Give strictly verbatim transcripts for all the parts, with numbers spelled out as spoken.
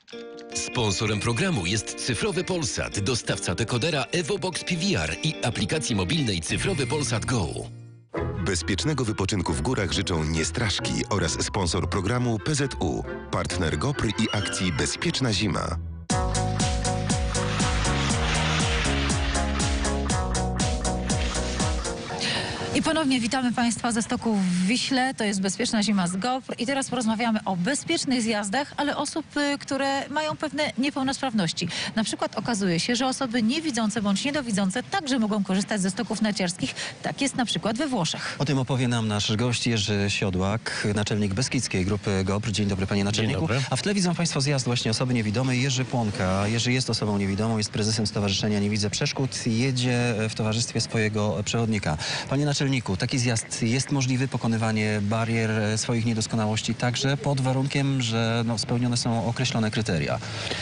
Sponsorem programu jest Cyfrowy Polsat, dostawca dekodera EvoBox P V R i aplikacji mobilnej Cyfrowy Polsat Go. Bezpiecznego wypoczynku w górach życzą Niestraszki oraz sponsor programu P Z U, partner GoPr i akcji Bezpieczna Zima. I ponownie witamy Państwa ze stoku w Wiśle. To jest Bezpieczna Zima z GoPr. I teraz porozmawiamy o bezpiecznych zjazdach, ale osób, które mają pewne niepełnosprawności. Na przykład okazuje się, że osoby niewidzące bądź niedowidzące także mogą korzystać ze stoków narciarskich. Tak jest na przykład we Włoszech. O tym opowie nam nasz gość Jerzy Siodłak, naczelnik Beskidzkiej Grupy GoPr. Dzień dobry, panie naczelniku. Dzień dobry. A w tle widzą Państwo zjazd właśnie osoby niewidomej. Jerzy Płonka. Jerzy jest osobą niewidomą, jest prezesem Stowarzyszenia Nie Widzę Przeszkód. Jedzie w towarzystwie swojego przewodnika. Panie naczelniku, taki zjazd jest możliwy, pokonywanie barier, swoich niedoskonałości także pod warunkiem, że no, spełnione są określone kryteria.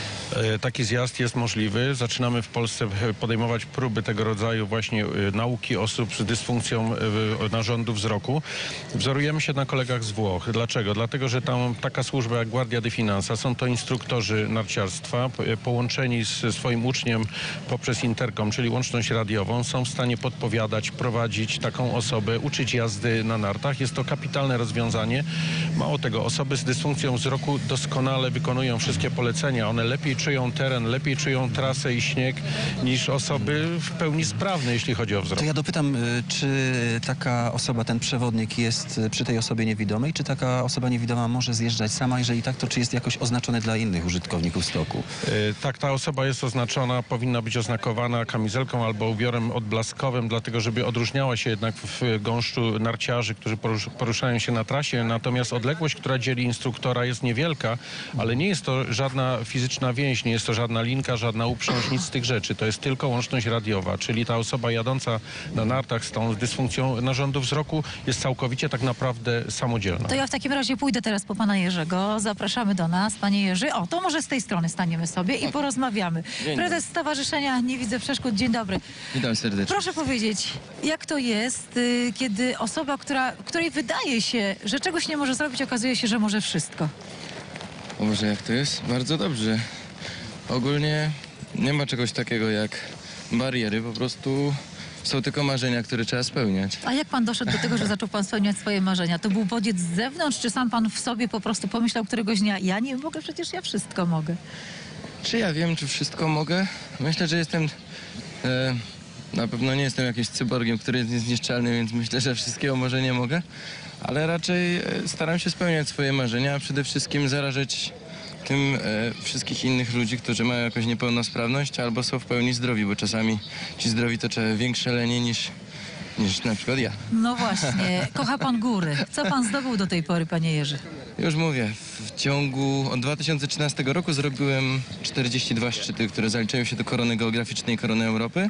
Taki zjazd jest możliwy. Zaczynamy w Polsce podejmować próby tego rodzaju właśnie nauki osób z dysfunkcją narządu wzroku. Wzorujemy się na kolegach z Włoch. Dlaczego? Dlatego, że tam taka służba jak Guardia di Finanza, są to instruktorzy narciarstwa, połączeni z swoim uczniem poprzez interkom, czyli łączność radiową, są w stanie podpowiadać, prowadzić taką osobę, uczyć jazdy na nartach. Jest to kapitalne rozwiązanie. Mało tego, osoby z dysfunkcją wzroku doskonale wykonują wszystkie polecenia. One lepiej czują teren, lepiej czują trasę i śnieg niż osoby w pełni sprawne, jeśli chodzi o wzrok. To ja dopytam, czy taka osoba, ten przewodnik jest przy tej osobie niewidomej, czy taka osoba niewidoma może zjeżdżać sama? Jeżeli tak, to czy jest jakoś oznaczone dla innych użytkowników stoku? Yy, tak, ta osoba jest oznaczona, powinna być oznakowana kamizelką albo ubiorem odblaskowym, dlatego żeby odróżniała się jednak w gąszczu narciarzy, którzy porusz poruszają się na trasie. Natomiast odległość, która dzieli instruktora, jest niewielka, ale nie jest to żadna fizyczna więź, nie jest to żadna linka, żadna uprząż, nic z tych rzeczy. To jest tylko łączność radiowa, czyli ta osoba jadąca na nartach z tą dysfunkcją narządu wzroku jest całkowicie tak naprawdę samodzielna. To ja w takim razie pójdę teraz po pana Jerzego. Zapraszamy do nas, panie Jerzy. O, to może z tej strony staniemy sobie i porozmawiamy. Prezes Stowarzyszenia Nie Widzę Przeszkód. Dzień dobry. Witam serdecznie. Proszę powiedzieć, jak to jest, y, kiedy osoba, która, której wydaje się, że czegoś nie może zrobić, okazuje się, że może wszystko? O Boże, jak to jest? Bardzo dobrze. Ogólnie nie ma czegoś takiego jak bariery, po prostu są tylko marzenia, które trzeba spełniać. A jak pan doszedł do tego, że zaczął pan spełniać swoje marzenia? To był bodziec z zewnątrz, czy sam pan w sobie po prostu pomyślał któregoś dnia, ja nie mogę, przecież ja wszystko mogę? Czy ja wiem, czy wszystko mogę? Myślę, że jestem... E, na pewno nie jestem jakimś cyborgiem, który jest niezniszczalny, więc myślę, że wszystkiego może nie mogę. Ale raczej e, staram się spełniać swoje marzenia, a przede wszystkim zarażać tym e, wszystkich innych ludzi, którzy mają jakąś niepełnosprawność albo są w pełni zdrowi, bo czasami ci zdrowi to trzeba większe lenie niż, niż na przykład ja. No właśnie, kocha pan góry. Co pan zdobył do tej pory, panie Jerzy? Już mówię, w ciągu od dwa tysiące trzynastego roku zrobiłem czterdzieści dwa szczyty, które zaliczają się do korony geograficznej i korony Europy.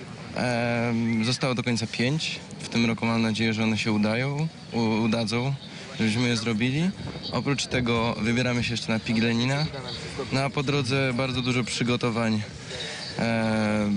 E, zostało do końca pięć. W tym roku mam nadzieję, że one się udają, u, udadzą, żebyśmy je zrobili. Oprócz tego wybieramy się jeszcze na Pik Lenina. No a po drodze bardzo dużo przygotowań, e,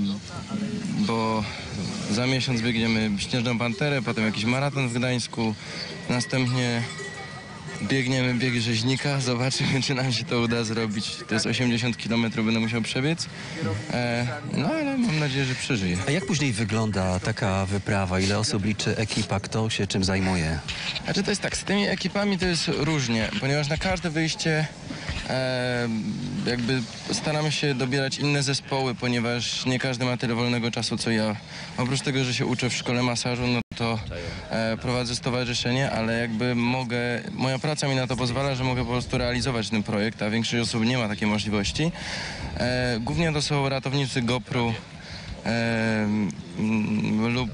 bo za miesiąc biegniemy Śnieżną Panterę, potem jakiś maraton w Gdańsku, następnie biegniemy bieg rzeźnika, zobaczymy, czy nam się to uda zrobić. To jest osiemdziesiąt kilometrów, będę musiał przebiec. E, no ale mam nadzieję, że przeżyję. A jak później wygląda taka wyprawa? Ile osób liczy ekipa? Kto się czym zajmuje? Znaczy to jest tak, z tymi ekipami to jest różnie, ponieważ na każde wyjście e, jakby staramy się dobierać inne zespoły, ponieważ nie każdy ma tyle wolnego czasu co ja. Oprócz tego, że się uczę w szkole masażu, no to e, prowadzę stowarzyszenie, ale jakby mogę, moja praca mi na to pozwala, że mogę po prostu realizować ten projekt, a większość osób nie ma takiej możliwości. E, głównie to są ratownicy GoPru e, lub,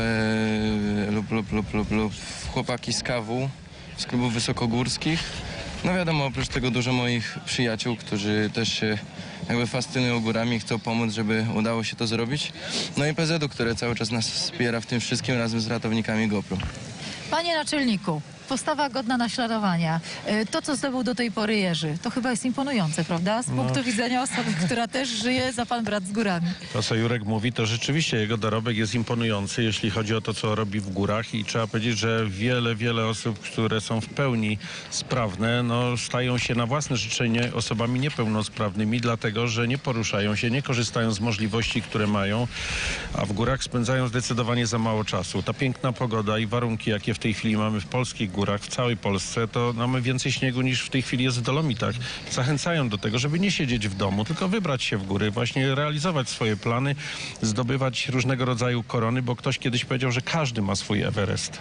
e, lub, lub, lub, lub, lub chłopaki z K W, z klubów wysokogórskich. No wiadomo, oprócz tego dużo moich przyjaciół, którzy też się jakby fascynują górami i chcą pomóc, żeby udało się to zrobić. No i P Z U, które cały czas nas wspiera w tym wszystkim razem z ratownikami GoPru. Panie naczelniku, postawa godna naśladowania. E, To, co zdobył do tej pory Jerzy, to chyba jest imponujące, prawda? Z punktu widzenia osoby, która też żyje za pan brat z górami. To, co Jurek mówi, to rzeczywiście jego dorobek jest imponujący, jeśli chodzi o to, co robi w górach i trzeba powiedzieć, że wiele, wiele osób, które są w pełni sprawne, no, stają się na własne życzenie osobami niepełnosprawnymi, dlatego, że nie poruszają się, nie korzystają z możliwości, które mają, a w górach spędzają zdecydowanie za mało czasu. Ta piękna pogoda i warunki, jakie w tej chwili mamy w polskich górach, w całej Polsce, to mamy więcej śniegu niż w tej chwili jest w Dolomitach. Zachęcają do tego, żeby nie siedzieć w domu, tylko wybrać się w góry, właśnie realizować swoje plany, zdobywać różnego rodzaju korony, bo ktoś kiedyś powiedział, że każdy ma swój Everest.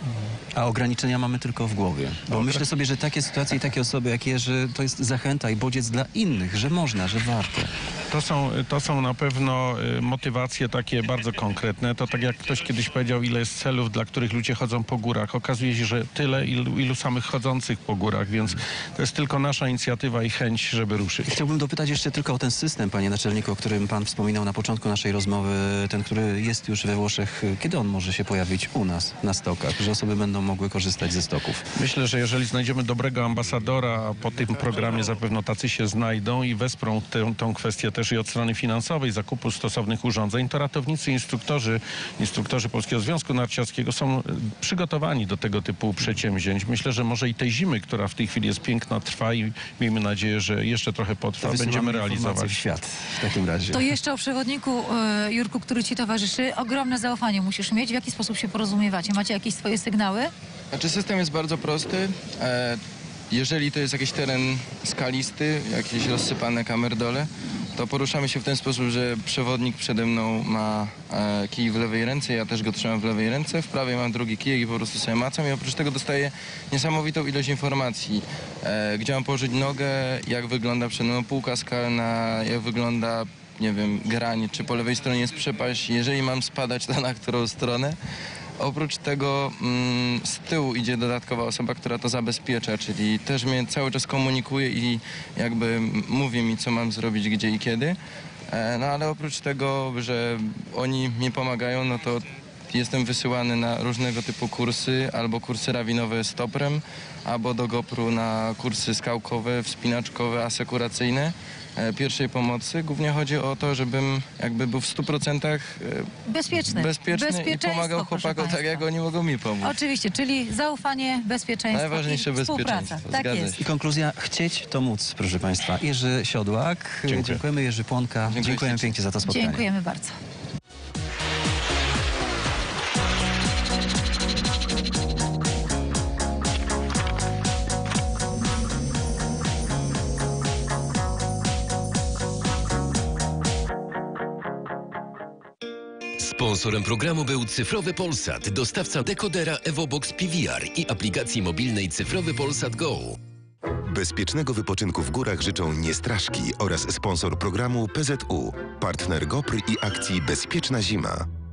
A ograniczenia mamy tylko w głowie. Bo myślę sobie, że takie sytuacje i takie osoby jak Jerzy, to jest zachęta i bodziec dla innych, że można, że warto. To są, to są na pewno y, motywacje takie bardzo konkretne. To tak jak ktoś kiedyś powiedział, ile jest celów, dla których ludzie chodzą po górach. Okazuje się, że tyle, ilu, ilu samych chodzących po górach, więc to jest tylko nasza inicjatywa i chęć, żeby ruszyć. Chciałbym dopytać jeszcze tylko o ten system, panie naczelniku, o którym pan wspominał na początku naszej rozmowy, ten, który jest już we Włoszech. Kiedy on może się pojawić u nas na stokach, że osoby będą mogły korzystać ze stoków? Myślę, że jeżeli znajdziemy dobrego ambasadora, a po tym programie zapewne tacy się znajdą i wesprą tę, tę kwestię też i od strony finansowej, zakupu stosownych urządzeń, to ratownicy, instruktorzy, instruktorzy Polskiego Związku Narciarskiego są przygotowani do tego typu przedsięwzięć. Myślę, że może i tej zimy, która w tej chwili jest piękna, trwa i miejmy nadzieję, że jeszcze trochę potrwa, Wysyłamy będziemy informacje realizować. w świat w takim razie. To jeszcze o przewodniku, e, Jurku, który ci towarzyszy. Ogromne zaufanie musisz mieć. W jaki sposób się porozumiewacie? Macie jakieś swoje sygnały? Znaczy system jest bardzo prosty. E, jeżeli to jest jakiś teren skalisty, jakieś rozsypane kamerdole, to poruszamy się w ten sposób, że przewodnik przede mną ma e, kij w lewej ręce, ja też go trzymam w lewej ręce, w prawej mam drugi kijek i po prostu sobie macam i oprócz tego dostaję niesamowitą ilość informacji. E, gdzie mam położyć nogę, jak wygląda przed mną półka skalna, jak wygląda, nie wiem, granic, czy po lewej stronie jest przepaść, jeżeli mam spadać, to na którą stronę. Oprócz tego mm, z tyłu idzie dodatkowa osoba, która to zabezpiecza, czyli też mnie cały czas komunikuje i jakby mówi mi, co mam zrobić, gdzie i kiedy. E, no ale oprócz tego, że oni mi pomagają, no to jestem wysyłany na różnego typu kursy, albo kursy rawinowe z toprem, albo do GoPru na kursy skałkowe, wspinaczkowe, asekuracyjne. Pierwszej pomocy. Głównie chodzi o to, żebym jakby był w stu procentach Bezpieczny. bezpieczny i Bezpieczeństwo, pomagał proszę chłopakom tak, państwa. jak oni mogą mi pomóc. Oczywiście, czyli zaufanie, bezpieczeństwo Najważniejsze i współpraca. bezpieczeństwo. Tak Zgadza jest. się. I konkluzja, chcieć to móc, proszę państwa. Jerzy Siodłak, Dziękuję. dziękujemy, Jerzy Płonka, Dziękuję dziękujemy ślicznie. pięknie za to spotkanie. Dziękujemy bardzo. Sponsorem programu był Cyfrowy Polsat, dostawca dekodera EvoBox P V R i aplikacji mobilnej Cyfrowy Polsat Go. Bezpiecznego wypoczynku w górach życzą Niestraszki oraz sponsor programu P Z U, partner GoPr i akcji Bezpieczna Zima.